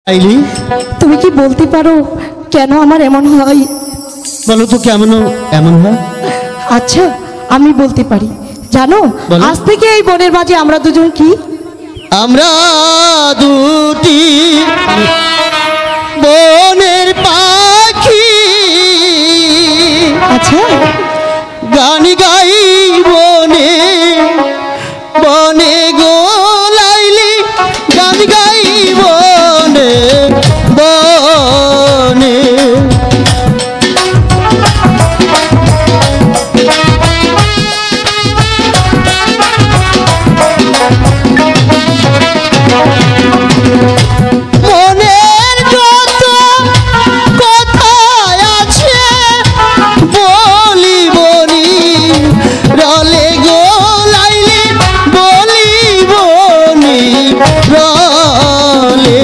তুমি কি বলতে পারো কেন আমার এমন হয়? বলো তো কেমন এমন হয়? আচ্ছা আমি বলতে পারি। জানো আজ থেকে এই বনের মাঝে আমরা দুজন কি? আমরা দুটি বনের পাখি। আচ্ছা গান গাই বনে বনে গো লাইলি, গান গাই বনে বনে। মনের যত কথা আছে বলিবনি, রলে গো লাইলি বলিবনি রলে।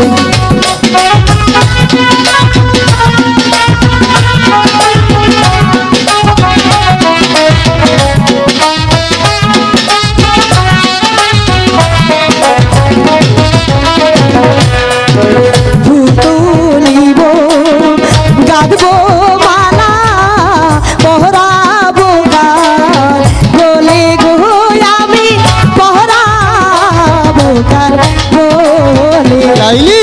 তুলিব গাঁদবো মালা পহরাবো গান, বলে গো আমি পহরাবো গান বলে। লাইলি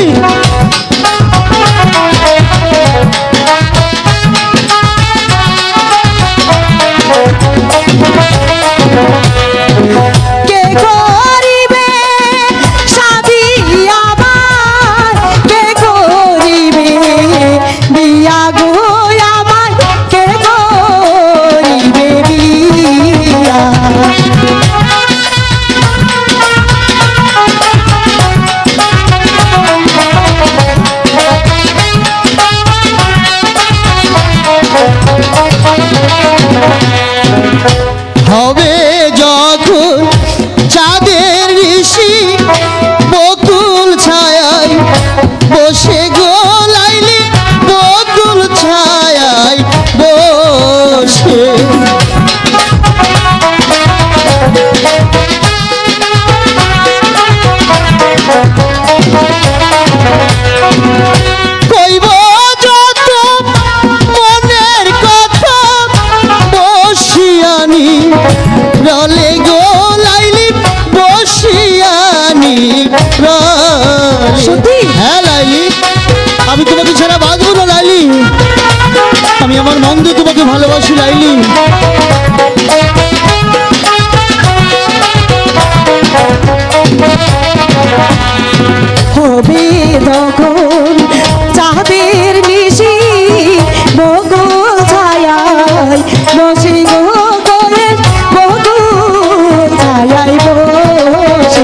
কে করিবে শাদি আমার, কে করিবে বিয়া গো আমার, কে করিবে বিয়া? হবে যখন চাঁদের ঋষি বকুল ছায়ায় বসে গো লাইলি, বকুল ছায়ায় বসে। কইব যত মনের কথা বসিয়ানি, রলে গো লাইলি বসিয়ানি রলে। সত্যি? হ্যাঁ লাইলি, আমি তোমাকে ছাড়া বাঁচবো না লাইলি। আমি আমার মন দিয়ে তোমাকে ভালোবাসি লাইলি। হবে তখন চাঁদের নিশি বকুল ছায়ায় বসে গো গয়ের, বকুল ছায়ায় বসে।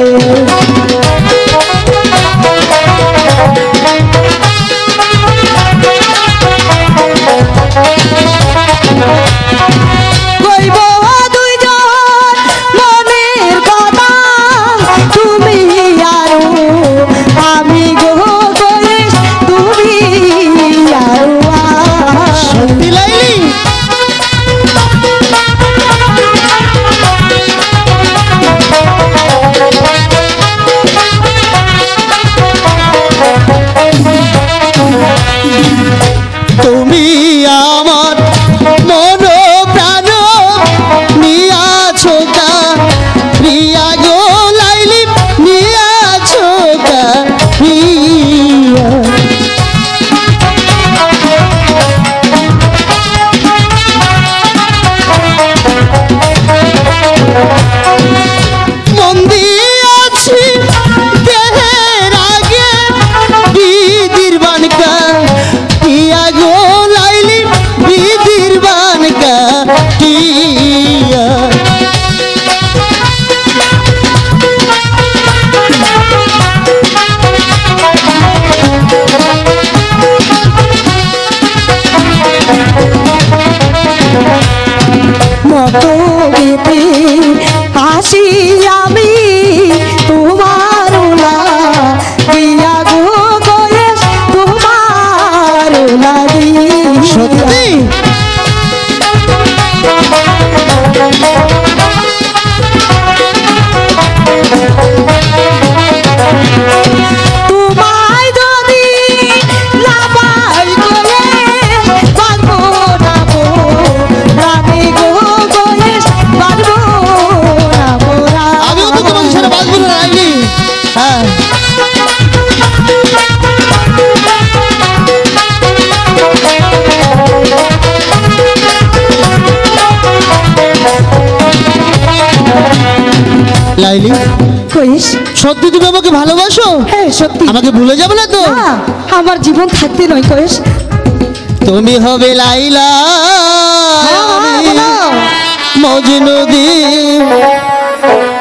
কইব দুইজন মনের কথা, তুমি আরো আমি গো গয়েশ, তুমি সত্যি তুমি আমাকে ভালোবাসো? হ্যাঁ সত্যি। আমাকে ভুলে যাবে না তো? না, আমার জীবন থাকতে নয় কয়েস। তুমি হবে লাইলা, হ্যাঁ, আমি বলো। মজনু।